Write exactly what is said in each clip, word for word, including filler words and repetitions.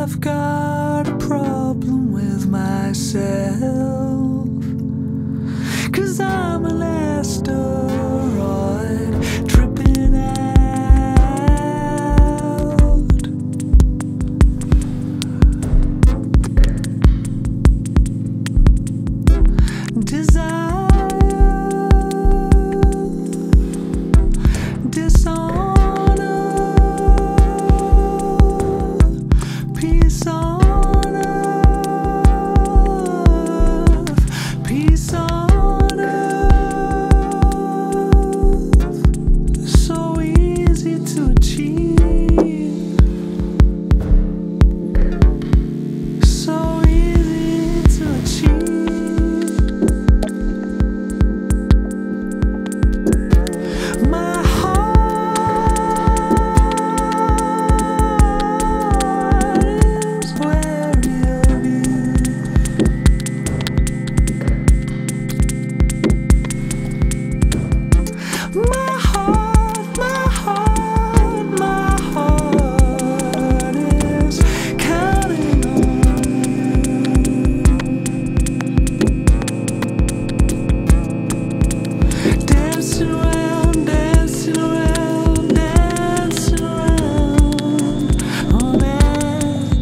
I've got a problem with myself, 'cause I'm an asteroid tripping out. Desire, dishonor, peace on earth, peace on earth, so easy to achieve, so easy to achieve. My heart is wary of you. My heart, my heart, my heart is counting on you. Dancing around, dancing around, dancing around on that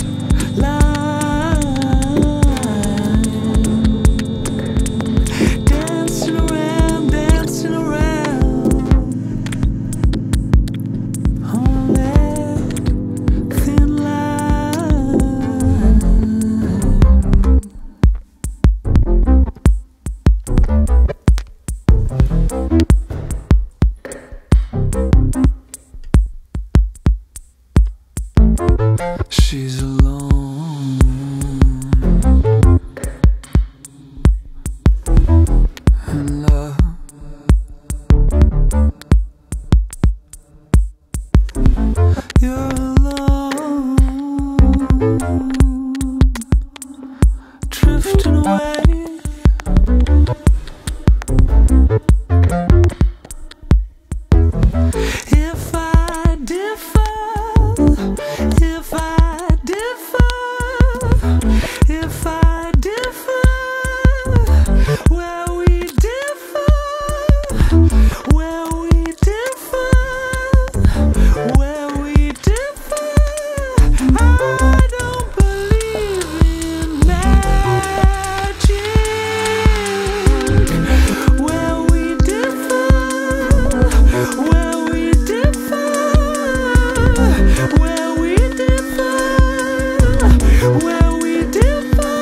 line. Dancing around, dancing around on that thin line. She's alone in love. You're alone, drifting away. If I differ, if I differ, if I differ, where we differ, where we differ, where we differ, I don't believe in magic. Where we differ, where we differ, where we differ, where we differ,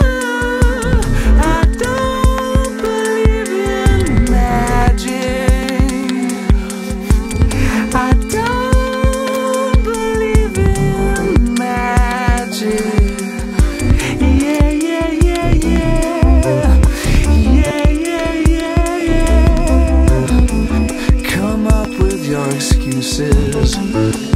I don't believe in magic. I don't believe in magic. Yeah, yeah, yeah, yeah. Yeah, yeah, yeah, yeah. Come up with your excuses.